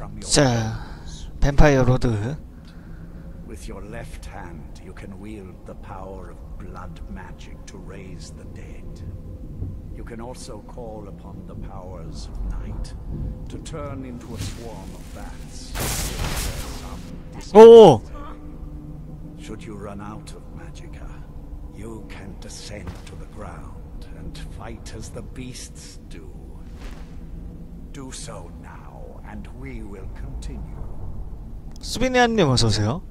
from your 자, bones. 뱀파이어 로드. With your left hand, you can wield the power of blood magic to raise the dead. You can also call upon the powers of night to turn into a swarm of bats. 오! Should you run out of magicka, you can descend to the ground and fight as the beasts do. Do so now, and we will continue. 수비니아님 어서오세요.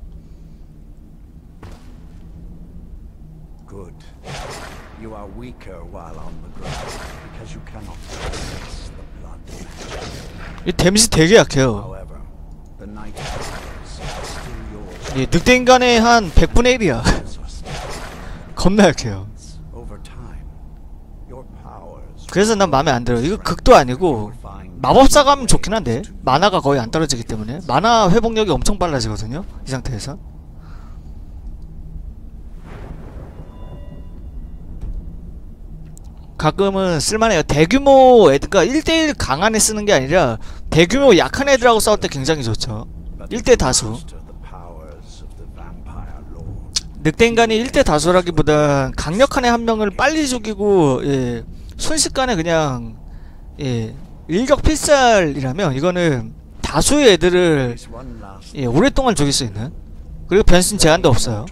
Good. You are weaker while on the ground because you cannot access the blood magic. 이 데미지 되게 약해요. However, the night powers are still yours. 이 늑대인간의 한 100분의 1이야. 겁나 약해요. Over time, your powers 그래서 난 마음에 안 들어요. 이거 극도 아니고 마법사가 하면 좋긴 한데 마나가 거의 안 떨어지기 때문에 마나 회복력이 엄청 빨라지거든요. 이 상태에서. 가끔은 쓸만해요. 대규모 애들과 1대1 강한 애 쓰는 게 아니라 대규모 약한 애들하고 싸울 때 굉장히 좋죠. 1대 다수. 늑대인간이 1대 다수라기보단 강력한 애 한 명을 빨리 죽이고 예, 순식간에 그냥 예, 일격 필살이라면 이거는 다수의 애들을 예, 오랫동안 죽일 수 있는, 그리고 변신 제한도 없어요.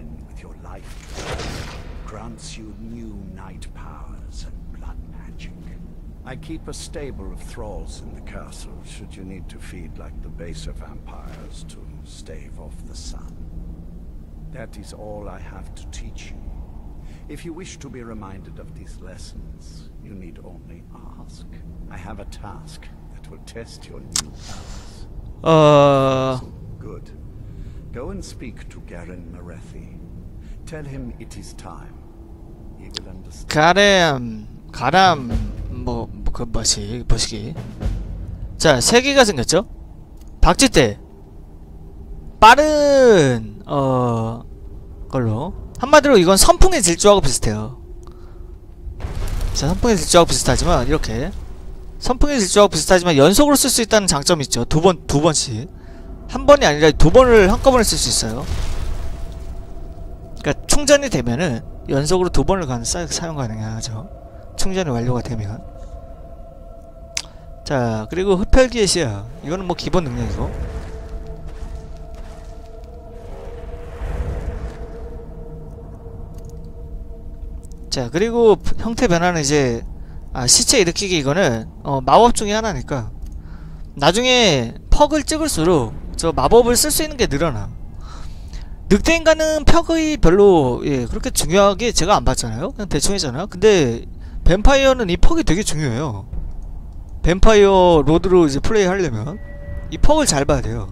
I keep a stable of thralls in the castle should you need to feed like the baser vampires to stave off the sun. That is all I have to teach you. If you wish to be reminded of these lessons, you need only ask. I have a task that will test your new powers. Good. Go and speak to Garen Marethi. Tell him it is time. He will understand. 가람 그 뭐시기. 자, 3개가 생겼죠? 박쥐떼 빠른 걸로, 한마디로 이건 선풍의 질주하고 비슷해요. 자, 선풍의 질주하고 비슷하지만 이렇게 선풍의 질주하고 비슷하지만 연속으로 쓸 수 있다는 장점이 있죠. 두 번씩. 한 번이 아니라 2번을 한꺼번에 쓸 수 있어요. 그러니까 충전이 되면은 연속으로 2번을 사용 가능하죠. 충전이 완료가 되면. 자, 그리고 흡혈기의 시야. 이거는 뭐 기본 능력이고. 자, 그리고 형태 변화는 이제 시체 일으키기, 이거는 마법 중에 하나니까 나중에 퍽을 찍을수록 저 마법을 쓸 수 있는 게 늘어나. 늑대인간은 퍽이 별로 그렇게 중요하게 제가 안 봤잖아요. 그냥 대충 했잖아요. 근데 뱀파이어는 이 퍽이 되게 중요해요. 뱀파이어 로드로 이제 플레이 하려면 이 퍽을 잘 봐야 돼요.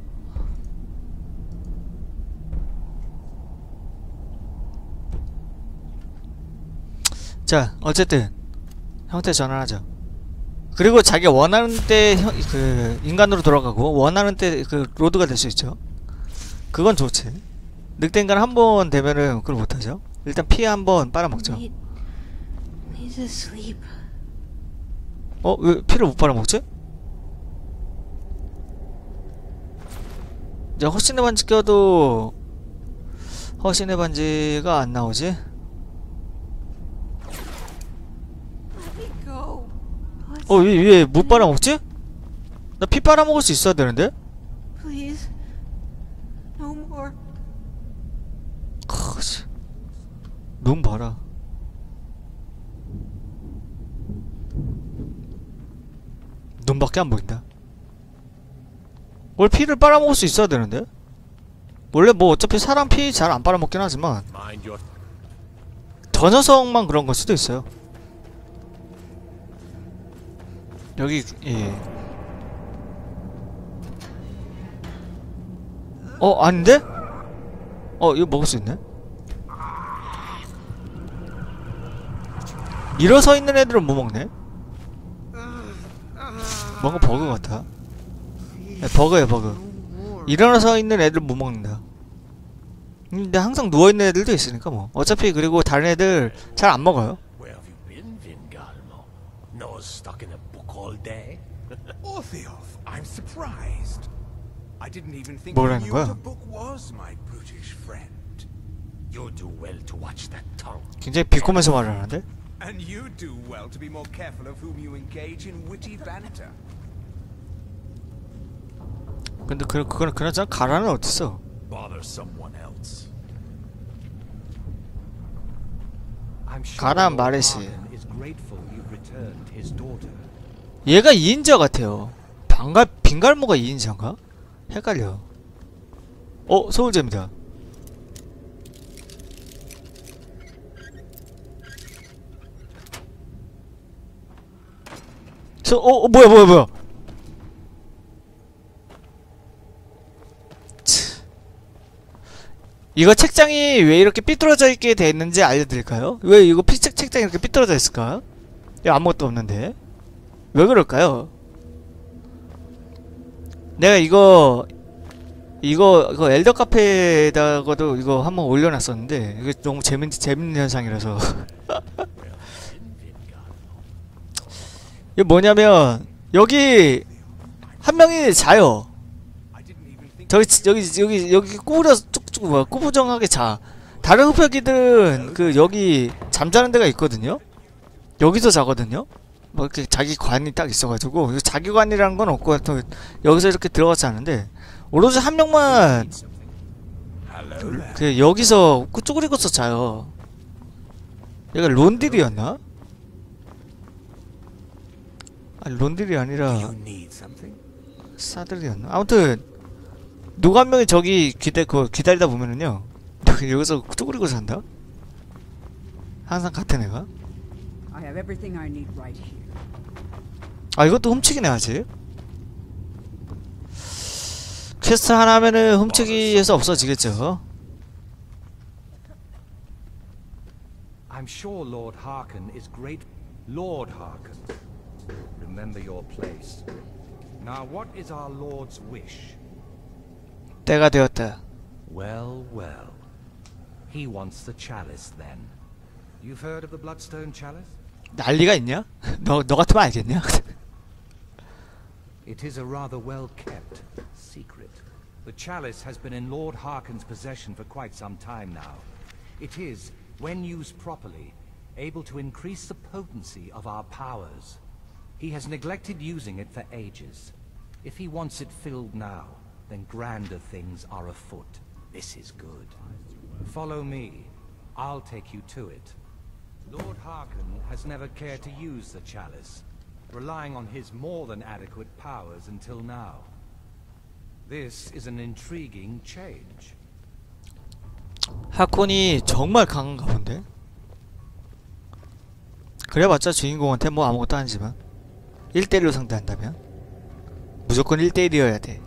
자, 어쨌든 형태 전환하죠. 그리고 자기가 원하는 때 그 인간으로 돌아가고 원하는 때 그 로드가 될 수 있죠. 그건 좋지. 늑대인간 한 번 되면은 그걸 못하죠. 일단 피 한 번 빨아먹죠. 왜 피를 못 빨아먹지? 이제 허신의 반지 껴도 허신의 반지가 안 나오지? 왜 못 빨아먹지? 나 피 빨아먹을 수 있어야 되는데? 눈 봐라. 눈밖에 안 보인다. 원래 피를 빨아먹을 수 있어야 되는데? 원래 뭐 어차피 사람 피 잘 안 빨아먹긴 하지만 저 녀석만 그런 걸 수도 있어요. 여기 아닌데? 이거 먹을 수 있네? 일어서 있는 애들은 못 먹네? 뭔가 버그 같아. 버그야, 버그. 일어나서 있는 애들은 못 먹는다. 근데 항상 누워있는 애들도 있으니까 뭐. 어차피 그리고 다른 애들 잘 안 먹어요. Orthioth, I'm surprised. I didn't even think you 뭐라는 knew 거야? what a book was, my brutish friend. You'll do well to watch that tongue. 굉장히 비꼬면서 말을 하는데? And you do well to be more careful of whom you engage in witty banter. 근데 그건 그나저나 가라는 어딨어? Bother someone else. I'm sure 가란 Lord 말했지. Harden is grateful you've returned his daughter. 얘가 2인자 같아요. 빙갈모가 2인자인가? 헷갈려. 서울제입니다. 뭐야. 이거 책장이 왜 이렇게 삐뚤어져 있게 돼 있는지 알려드릴까요? 왜 이거 책장이 이렇게 삐뚤어져 있을까? 여기 아무것도 없는데 왜 그럴까요? 내가 이거 엘더 카페에다가도 이거 한번 올려놨었는데 이게 너무 재밌는 현상이라서 이게 뭐냐면 여기 한 명이 자요. 여기 구부려서 쭉쭉 꾸부정하게 자. 다른 흡혈귀들은 여기 잠자는 데가 있거든요. 여기서 자거든요. 뭐 이렇게 자기 관이 딱 있어가지고 자기 관이라는 건 없고 또 여기서 이렇게 들어가서 자는데 오로지 한 명만 여기서 쭈그리고서 자요. 얘가 론딜이었나? 아니 론딜이 아니라 사들이었나? 아무튼 누가 한 명이 저기 기다리다 보면은요 여기서 쭈그리고 산다? 항상 같은 애가? I have everything I need right here. 아 이것도 훔치기네 아직. 퀘스트 하나 하면은 훔치기에서 없어지겠죠. I'm sure Lord Harken is great. Lord Harken, remember your place. Now what is our Lord's wish? 때가 되었다. Well, well. He wants the chalice then. You've heard of the Bloodstone Chalice? 난리가 있냐? 너 같으면 알겠냐? It is a rather well-kept secret. The chalice has been in Lord Harken's possession for quite some time now. It is, when used properly, able to increase the potency of our powers. He has neglected using it for ages. If he wants it filled now, then grander things are afoot. This is good. Follow me. I'll take you to it. Lord Harken has never cared to use the chalice, relying on his more than adequate powers until now. This is an intriguing change. 하콘이 정말 강한가 본데? 그래봤자 주인공한테 뭐 아무것도 아니지만 1대1로 상대한다면 무조건 1대1이어야 돼.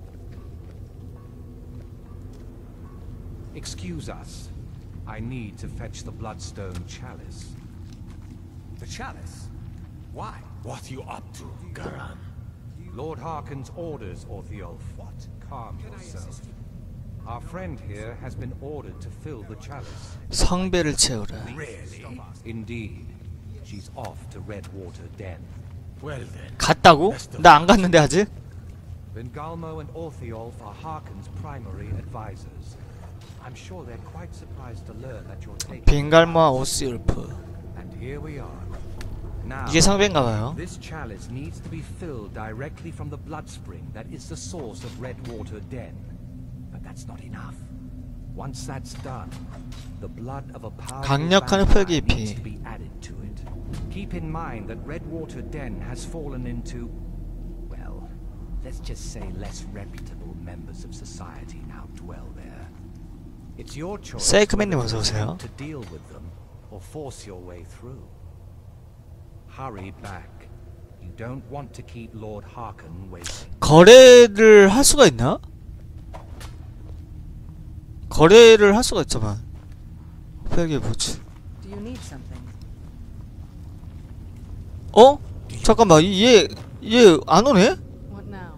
Excuse us. I need to fetch the Bloodstone Chalice. The chalice? Why? What are you up to, Garan? Lord Harken's orders, Orthiolf. What? Calm yourself. Our friend here has been ordered to fill the chalice. 성배를 채우라. Really? Indeed. She's off to Redwater Den. Well then. 갔다고? 나 안 갔는데 아직? Vingalmo and Orthiolf are Harken's primary advisors. I'm sure they're quite surprised to learn that you're taking. 빙갈모와 오스율프. And here we are. Now, 이게 성배인가봐요. this chalice needs to be filled directly from the blood spring that is the source of Redwater Den. But that's not enough. Once that's done, the blood of a powerful 강력한 vampire 흡혈귀 needs to be added to it. Keep in mind that Redwater Den has fallen into, well, let's just say less reputable members of society now dwell there. It's your choice 세이크맨님 whether to 어서오세요. attempt to deal with them or force your way through. Hurry back. You don't want to keep Lord Harken waiting. 거래를 할 수가 있나? 거래를 할 수가 있잖아. 흡혈귀 뭐지? Do you need something? 어? 잠깐만 얘 안 오네? What now?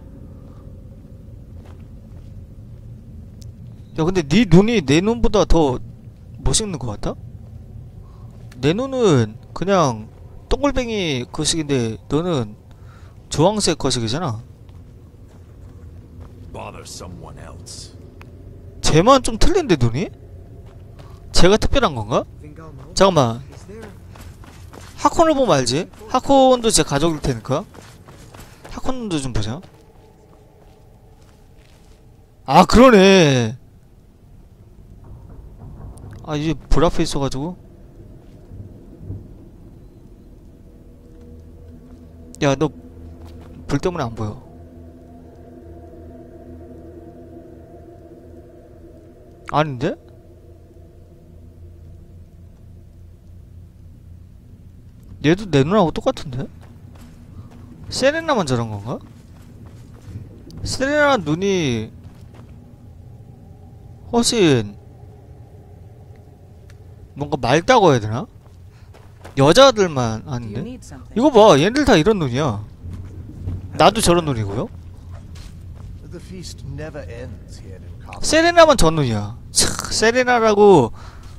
야 근데 네 눈이 내 눈보다 더 멋있는 것 같다? 내 눈은 그냥 동글뱅이 거식인데 너는 주황색 거식이잖아. bother someone else. 쟤만 좀 틀린데 눈이? 쟤가 특별한 건가? 잠깐만. 하콘을 보면 알지? 하콘도 제 가족일 테니까. 하콘도 좀 보자. 아 그러네. 아 이제 불 앞에 있어가지고. 야 너 불 때문에 안 보여. 아닌데? 얘도 내 눈하고 똑같은데? 세레나만 저런 건가? 세레나 눈이 훨씬 뭔가 맑다고 해야 되나? 여자들만 Do you 아닌데? need something? 이거 봐, 얘네들 다 이런 눈이야. 나도 저런 눈이고요. The feast never ends here in Castle. 세레나만 저 눈이야. 차, 세레나라고.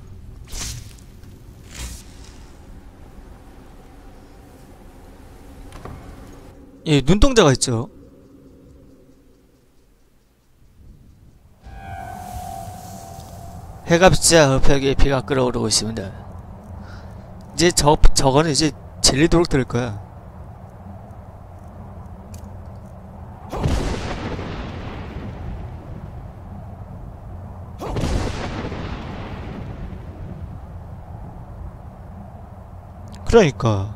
예, 눈동자가 있죠. 해가 비치자 흡혈귀의 피가 끓어오르고 있습니다. 이제 저거는 이제 질리도록 들을 거야. 그러니까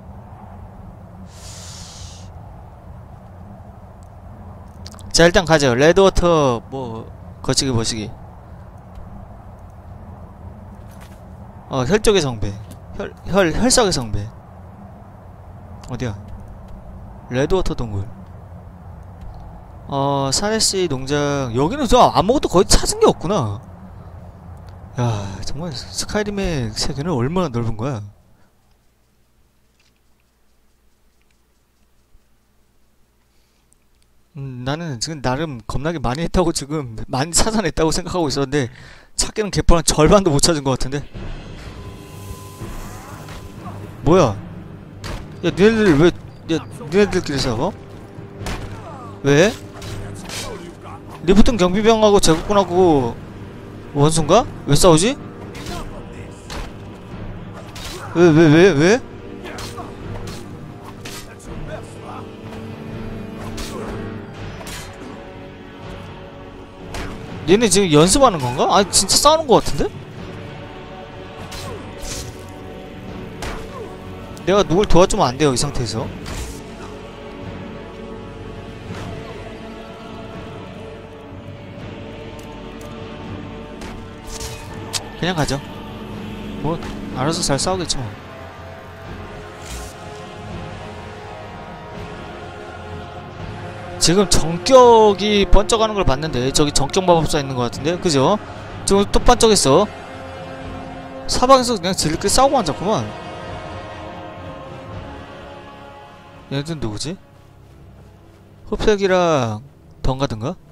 자 일단 가죠. 레드워터 뭐 거치기 보시기. 혈족의 성배, 혈석의 성배. 어디야? 레드워터 동굴. 사레씨 농장. 여기는 저 아무것도 거의 찾은 게 없구나. 야 정말 스카이림의 세계는 얼마나 넓은 거야. 나는 지금 나름 겁나게 많이 했다고, 지금 많이 찾아냈다고 생각하고 있었는데 찾기는 개뿔 한 절반도 못 찾은 것 같은데. 뭐야? 야 니네들 왜? 야 니네들끼리 싸워? 왜? 리프튼 경비병하고 제국군하고 원수인가? 왜 싸우지? 왜? 얘네 지금 연습하는 건가? 아니 진짜 싸우는 것 같은데? 내가 누굴 도와주면 안 돼요 이 상태에서. 그냥 가죠. 뭐 알아서 잘 싸우겠지 뭐. 지금 정격이 번쩍하는 걸 봤는데 저기 정격 마법사 있는 것 같은데, 그죠? 지금 또 반짝했어. 사방에서 그냥 지들끼리 싸우고 앉았구만. 얘네들은 누구지? 흡혈기랑 덩가든가?